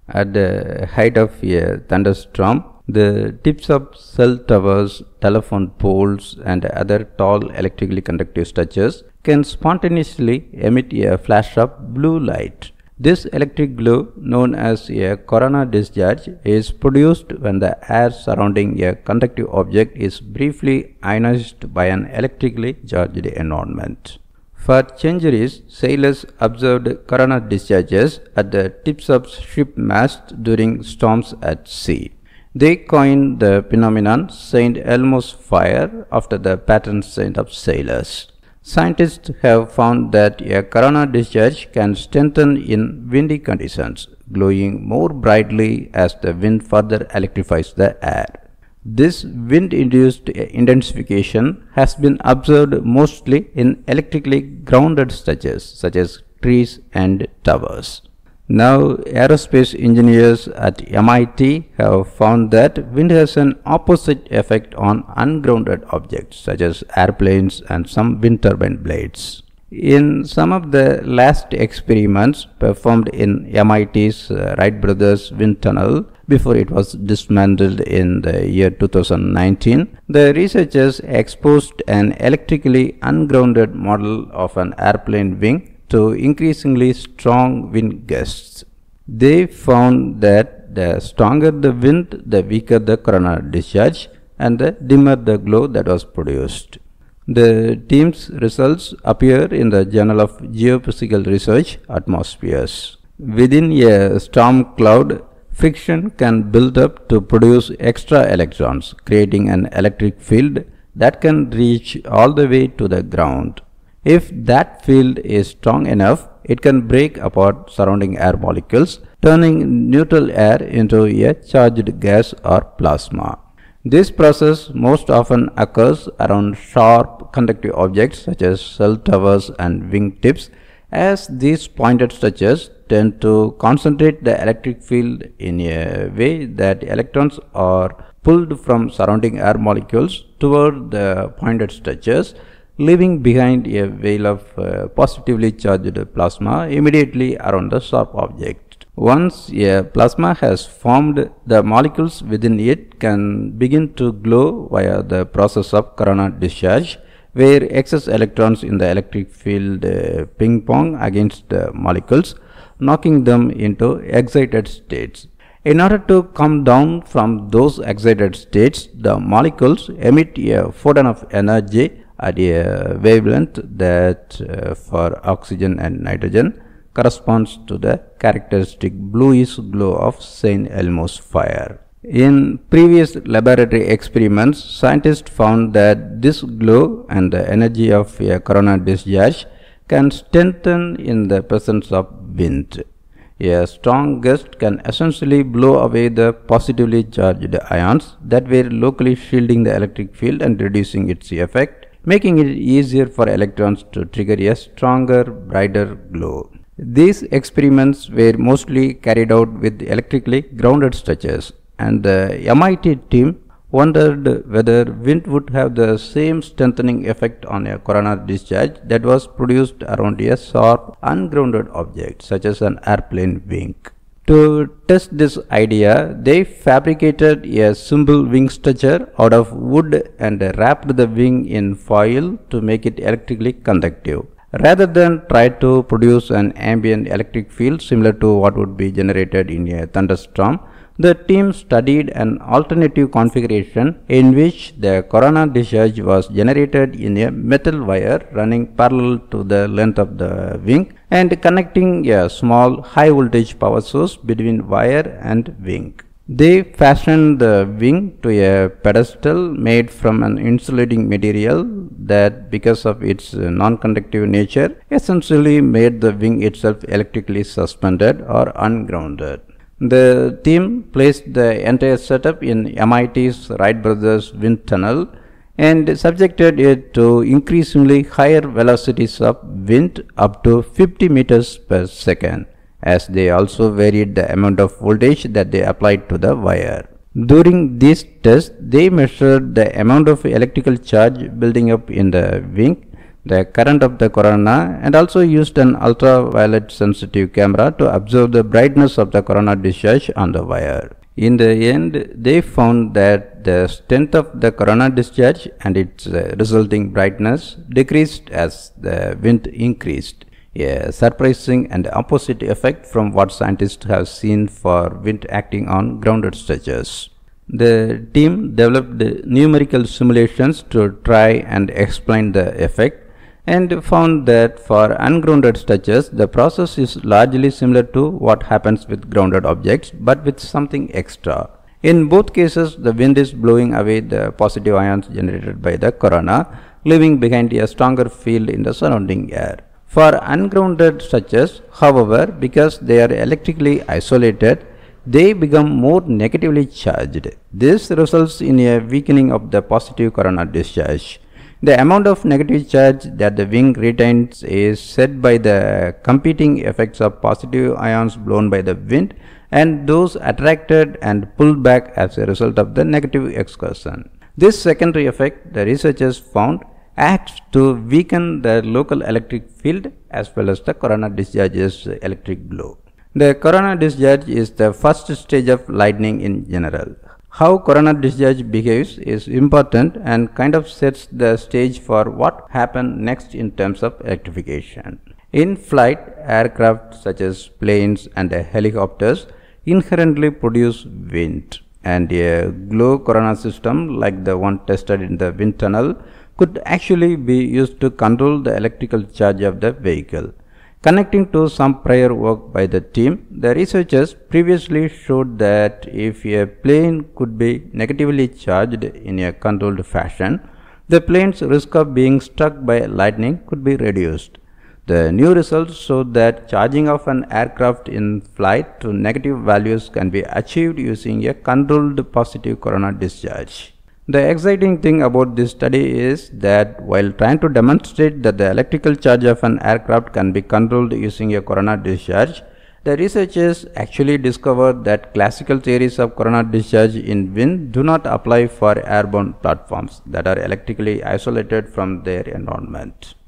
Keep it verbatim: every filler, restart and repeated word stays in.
At the height of a thunderstorm, the tips of cell towers, telephone poles, and other tall electrically conductive structures can spontaneously emit a flash of blue light. This electric glow, known as a coronal discharge, is produced when the air surrounding a conductive object is briefly ionized by an electrically charged environment. For centuries, sailors observed coronal discharges at the tips of ship masts during storms at sea. They coined the phenomenon St Elmo's fire after the patron saint of sailors. Scientists have found that a coronal discharge can strengthen in windy conditions, glowing more brightly as the wind further electrifies the air. This wind-induced intensification has been observed mostly in electrically grounded structures such as trees and towers. Now, aerospace engineers at M I T have found that wind has an opposite effect on ungrounded objects such as airplanes and some wind turbine blades. In some of the last experiments performed in M I T's uh, Wright brothers wind tunnel before it was dismantled in the year two thousand nineteen, the researchers exposed an electrically ungrounded model of an airplane wing to increasingly strong wind gusts. They found that the stronger the wind, the weaker the coronal discharge, and the dimmer the glow that was produced. The team's results appear in the Journal of Geophysical Research, Atmospheres. Within a storm cloud, friction can build up to produce extra electrons, creating an electric field that can reach all the way to the ground. If that field is strong enough, it can break apart surrounding air molecules, turning neutral air into a charged gas or plasma. This process most often occurs around sharp conductive objects such as cell towers and wing tips, as these pointed structures tend to concentrate the electric field in a way that electrons are pulled from surrounding air molecules toward the pointed structures, leaving behind a veil of uh, positively charged plasma immediately around the sharp object. Once a plasma has formed, the molecules within it can begin to glow via the process of coronal discharge, where excess electrons in the electric field uh, ping-pong against the molecules, knocking them into excited states. In order to come down from those excited states, the molecules emit a photon of energy at a wavelength that uh, for oxygen and nitrogen corresponds to the characteristic bluish glow of St Elmo's fire. In previous laboratory experiments, scientists found that this glow and the energy of a coronal discharge can strengthen in the presence of wind. A strong gust can essentially blow away the positively charged ions that were locally shielding the electric field and reducing its effect, making it easier for electrons to trigger a stronger, brighter glow. These experiments were mostly carried out with electrically grounded structures, and the M I T team wondered whether wind would have the same strengthening effect on a coronal discharge that was produced around a sharp, ungrounded object such as an airplane wing. To test this idea, they fabricated a simple wing structure out of wood and wrapped the wing in foil to make it electrically conductive. Rather than try to produce an ambient electric field similar to what would be generated in a thunderstorm, the team studied an alternative configuration in which the coronal discharge was generated in a metal wire running parallel to the length of the wing and connecting a small high voltage power source between wire and wing. They fashioned the wing to a pedestal made from an insulating material that, because of its non-conductive nature, essentially made the wing itself electrically suspended or ungrounded. The team placed the entire setup in M I T's Wright brothers wind tunnel and subjected it to increasingly higher velocities of wind up to fifty meters per second, as they also varied the amount of voltage that they applied to the wire. During these tests, they measured the amount of electrical charge building up in the wing, the current of the corona, and also used an ultraviolet sensitive camera to observe the brightness of the corona discharge on the wire. In the end, they found that the strength of the corona discharge and its uh, resulting brightness decreased as the wind increased, a surprising and opposite effect from what scientists have seen for wind acting on grounded structures. The team developed numerical simulations to try and explain the effect, and found that for ungrounded structures the process is largely similar to what happens with grounded objects, but with something extra. In both cases, the wind is blowing away the positive ions generated by the corona, leaving behind a stronger field in the surrounding air. For ungrounded structures, however, because they are electrically isolated, they become more negatively charged. This results in a weakening of the positive corona discharge. The amount of negative charge that the wing retains is set by the competing effects of positive ions blown by the wind and those attracted and pulled back as a result of the negative excursion. This secondary effect, the researchers found, acts to weaken the local electric field as well as the corona discharge's electric glow. The corona discharge is the first stage of lightning in general. How corona discharge behaves is important and kind of sets the stage for what happens next in terms of electrification. In flight, aircraft such as planes and helicopters inherently produce wind, and a glow corona system like the one tested in the wind tunnel could actually be used to control the electrical charge of the vehicle. Connecting to some prior work by the team, the researchers previously showed that if a plane could be negatively charged in a controlled fashion, the plane's risk of being struck by lightning could be reduced. The new results showed that charging of an aircraft in flight to negative values can be achieved using a controlled positive corona discharge. The exciting thing about this study is that while trying to demonstrate that the electrical charge of an aircraft can be controlled using a corona discharge, the researchers actually discovered that classical theories of corona discharge in wind do not apply for airborne platforms that are electrically isolated from their environment.